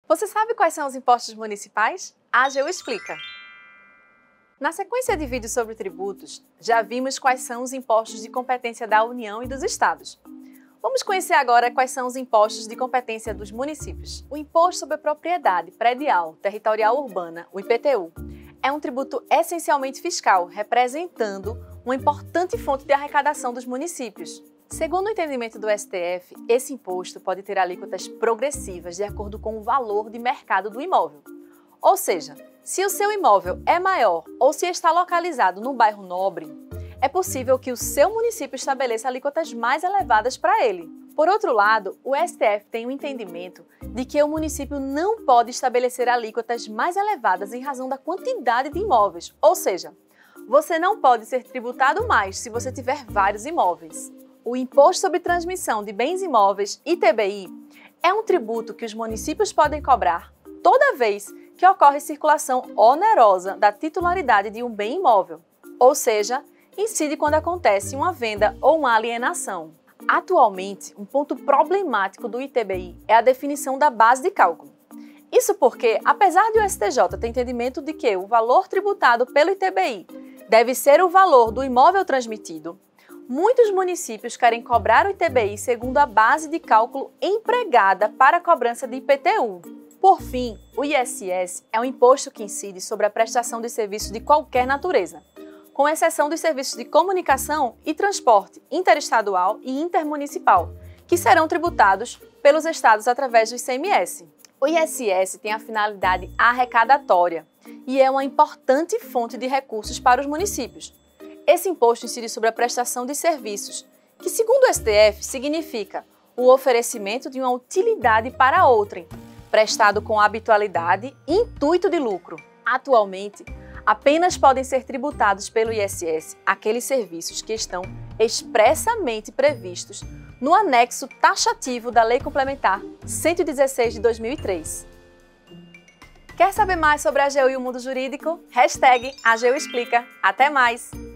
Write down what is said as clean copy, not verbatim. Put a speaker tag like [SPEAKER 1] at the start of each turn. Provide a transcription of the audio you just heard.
[SPEAKER 1] Você sabe quais são os impostos municipais? A AGU explica. Na sequência de vídeos sobre tributos, já vimos quais são os impostos de competência da União e dos Estados. Vamos conhecer agora quais são os impostos de competência dos municípios. O Imposto sobre a Propriedade Predial Territorial Urbana, o IPTU, é um tributo essencialmente fiscal, representando uma importante fonte de arrecadação dos municípios. Segundo o entendimento do STF, esse imposto pode ter alíquotas progressivas de acordo com o valor de mercado do imóvel. Ou seja, se o seu imóvel é maior ou se está localizado num bairro nobre, é possível que o seu município estabeleça alíquotas mais elevadas para ele. Por outro lado, o STF tem o entendimento de que o município não pode estabelecer alíquotas mais elevadas em razão da quantidade de imóveis, ou seja, você não pode ser tributado mais se você tiver vários imóveis. O Imposto sobre Transmissão de Bens Imóveis, ITBI, é um tributo que os municípios podem cobrar toda vez que ocorre circulação onerosa da titularidade de um bem imóvel, ou seja, incide quando acontece uma venda ou uma alienação. Atualmente, um ponto problemático do ITBI é a definição da base de cálculo. Isso porque, apesar de o STJ ter entendimento de que o valor tributado pelo ITBI deve ser o valor do imóvel transmitido, muitos municípios querem cobrar o ITBI segundo a base de cálculo empregada para a cobrança de IPTU. Por fim, o ISS é um imposto que incide sobre a prestação de serviços de qualquer natureza, com exceção dos serviços de comunicação e transporte interestadual e intermunicipal, que serão tributados pelos estados através do ICMS. O ISS tem a finalidade arrecadatória e é uma importante fonte de recursos para os municípios. Esse imposto incide sobre a prestação de serviços, que, segundo o STF, significa o oferecimento de uma utilidade para outrem, prestado com habitualidade e intuito de lucro. Atualmente, apenas podem ser tributados pelo ISS aqueles serviços que estão expressamente previstos no anexo taxativo da Lei Complementar 116 de 2003. Quer saber mais sobre a AGU e o mundo jurídico? #AGU Explica. Até mais!